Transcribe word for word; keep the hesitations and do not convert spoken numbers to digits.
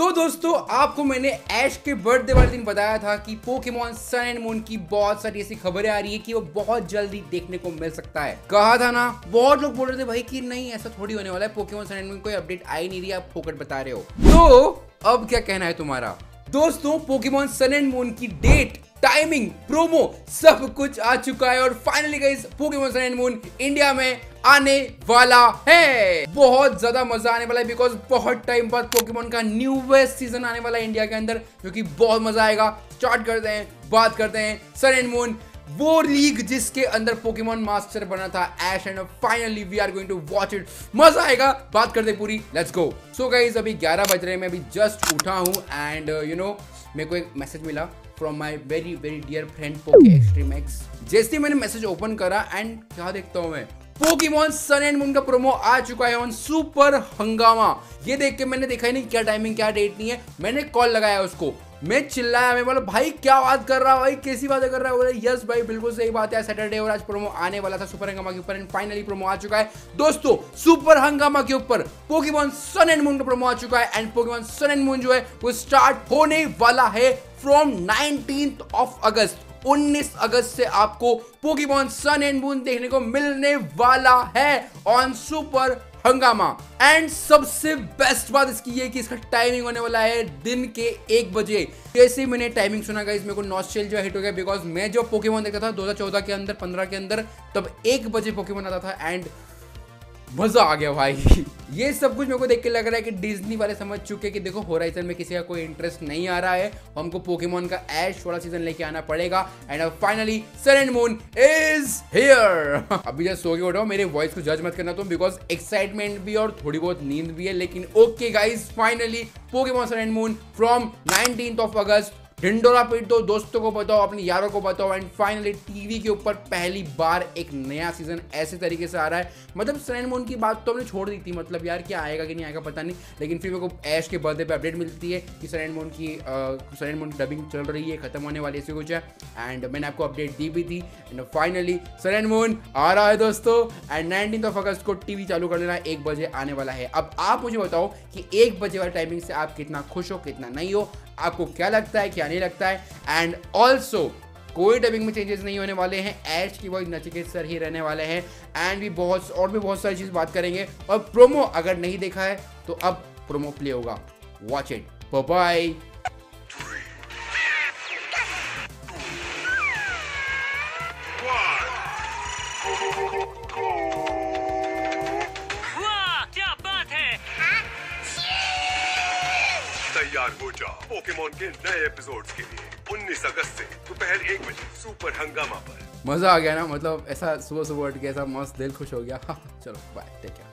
तो दोस्तों आपको मैंने ऐश के बर्थडे वाले दिन बताया था कि पोकेमॉन सन एंड मून की बहुत सारी ऐसी खबरें आ रही है कि वो बहुत जल्दी देखने को मिल सकता है। कहा था ना, बहुत लोग बोल रहे थे भाई कि नहीं ऐसा थोड़ी होने वाला है, पोकेमॉन सन एंड मून कोई अपडेट आई नहीं रही, आप फोकट बता रहे हो। तो अब क्या कहना है तुम्हारा? दोस्तों पोकेमॉन सन एंड मून की डेट, टाइमिंग, प्रोमो सब कुछ आ चुका है और finally guys Pokemon Sun and Moon India में आने वाला है। बहुत ज्यादा मजा आने वाला है बिकॉज बहुत टाइम बाद पोकेमॉन का न्यूवेस्ट सीजन आने वाला है इंडिया के अंदर, क्योंकि बहुत मजा आएगा। स्टार्ट करते हैं, बात करते हैं सन एंड मून, वो लीग जिसके अंदर पोकेमॉन मास्टर बना था Ash, and finally we are going to watch it. मजा आएगा, बात करते पूरी, लेट्स गो। सो गाइस अभी ग्यारह बज रहे हैं, मैं अभी जस्ट उठा हूँ एंड यू नो मेरे को एक मैसेज मिला from my very very dear friend Poke Extreme X. जैसे मैंने मैसेज ओपन करा एंड क्या देखता हूँ मैं, पोकेमॉन सन एंड मून का प्रोमो आ चुका है ऑन सुपर हंगामा। ये देख के मैंने देखा ही नहीं क्या टाइमिंग क्या डेट नहीं है, मैंने कॉल लगाया उसको, मैं चिल्लाया, मैं बोला भाई क्या बात कर रहा है भाई, कैसी बातें कर रहा है? बोले यस भाई बिल्कुल सही बात है, सैटरडे और आज प्रोमो आने वाला था सुपर हंगामा के ऊपर एंड फाइनली प्रोमो आ चुका है। दोस्तों सुपर हंगामा के ऊपर पोकेमॉन सन एंड मून का प्रोमो आ चुका है and Pokemon Sun and Moon जो है वो स्टार्ट होने वाला है फ्रॉम नाइनटीन्थ ऑफ अगस्त। उन्नीस अगस्त से आपको पोकेमॉन सन एंड मून देखने को मिलने वाला है ऑन सुपर हंगामा। एंड सबसे बेस्ट बात इसकी ये कि इसका टाइमिंग होने वाला है दिन के एक बजे। जैसे ही मैंने टाइमिंग सुना गाइस मेरे को नॉस्टैल्जिया हिट हो गया बिकॉज मैं जो पोकेमॉन देखता था दो हज़ार चौदह के अंदर, पंद्रह के अंदर, तब एक बजे पोकेमॉन आता था एंड मजा आ गया भाई। ये सब कुछ मेरे को देख के लग रहा है कि डिज्नी वाले समझ चुके हैं कि देखो होराइजन में किसी का कोई इंटरेस्ट नहीं आ रहा है, हमको पोकेमॉन का ऐश वाला सीजन लेके आना पड़ेगा and finally Sun and Moon is here. अभी जस्ट सो के उठाओ, मेरे वॉइस को जज मत करना तुम बिकॉज एक्साइटमेंट भी और थोड़ी बहुत नींद भी है, लेकिन okay guys finally Pokemon Sun and Moon from nineteenth of August. ढिंडोरा पीट दो, दोस्तों को बताओ, अपने यारों को बताओ एंड फाइनली टीवी के ऊपर पहली बार एक नया सीजन ऐसे तरीके से आ रहा है। मतलब सन एंड मून की बात तो हमने छोड़ दी थी, मतलब यार क्या आएगा कि नहीं आएगा पता नहीं, लेकिन फिर मेरे को ऐश के बर्थडे पे अपडेट मिलती है कि सन एंड मून की सन एंड मून की डबिंग चल रही है, खत्म होने वाली ऐसी कुछ है एंड मैंने आपको अपडेट दी भी थी and finally Sun and Moon आ रहा है दोस्तों एंड नाइनटीन्थ ऑफ अगस्त को टीवी चालू कर लेना, एक बजे आने वाला है। अब आप मुझे बताओ कि एक बजे वाली टाइमिंग से आप कितना खुश हो कितना नहीं हो, आपको क्या लगता है क्या नहीं लगता है। एंड ऑल्सो कोई डबिंग में चेंजेस नहीं होने वाले हैं, ऐश की वॉइस नचिकेत सर ही रहने वाले हैं एंड भी बहुत और भी बहुत सारी चीज बात करेंगे। और प्रोमो अगर नहीं देखा है तो अब प्रोमो प्ले होगा, वॉच इट, बाय बाय। तैयार हो जाओ पोकेमॉन के नए एपिसोड्स के लिए उन्नीस अगस्त से दोपहर एक बजे सुपर हंगामा पर। मजा आ गया ना, मतलब ऐसा सुबह सुबह उठ के ऐसा मस्त दिल खुश हो गया। चलो बाय, टेक केयर।